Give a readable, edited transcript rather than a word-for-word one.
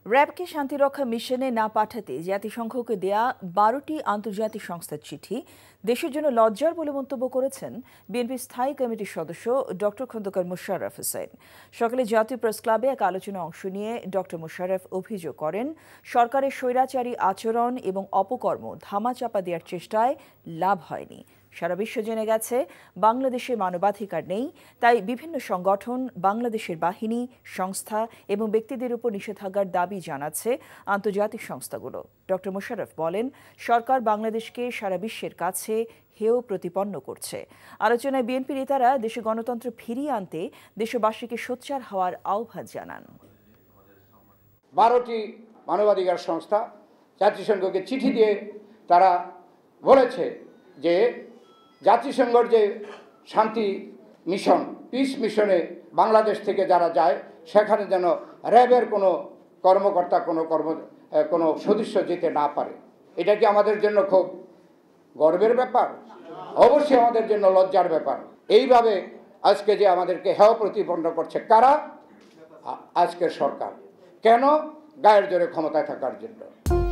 র্যাবকে শান্তিরক্ষা মিশনে না পাঠাতে জাতিসংঘকে দেয়া ১২টি আন্তর্জাতিক সংস্থার চিঠি দেশের জন্য লজ্জার বলে মন্তব্য করেছেন বিএনপির স্থায়ী কমিটির সদস্য ডক্টর খন্দকার মোশাররফ হোসেন। সকালে জাতীয় প্রেস ক্লাবে এক আলোচনায় অংশ নিয়ে ডক্টর মোশাররফ অভিযোগ করেন, সরকারের স্বৈরাচারী আচরণ এবং অপকর্ম ধামাচাপা দেওয়ার চেষ্টায় লাভ হয়নি। সারা বিশ্ব জেনে গেছে বাংলাদেশে মানবাধিকার নেই, তাই বিভিন্ন সংগঠন, বাংলাদেশের বাহিনী, সংস্থা এবং ব্যক্তিদের উপর নিষেধাজ্ঞার দাবি জানাচ্ছে আন্তর্জাতিক সংস্থাগুলো। ডক্টর মোশাররফ বলেন, সরকার বাংলাদেশকে সারা বিশ্বের কাছে হেয় প্রতিপন্ন করছে। আলোচনায় বিএনপি নেতারা দেশে গণতন্ত্র ফিরিয়ে আনতে দেশবাসীকে সোচ্চার হওয়ার আহ্বান জানান। 12টি মানবাধিকার সংস্থা জাতিসংঘকে চিঠি দিয়ে তারা বলেছে যে জাতিসংঘের যে শান্তি মিশন, পিস মিশনে বাংলাদেশ থেকে যারা যায় সেখানে যেন র্যাবের কোনো কর্মকর্তা, কোনো সদস্য যেতে না পারে। এটা কি আমাদের জন্য খুব গর্বের ব্যাপার? অবশ্যই আমাদের জন্য লজ্জার ব্যাপার। এইভাবে আজকে যে আমাদেরকে হেয় প্রতিপন্ন করছে কারা? আজকের সরকার। কেন? গায়ের জোরে ক্ষমতায় থাকার জন্য।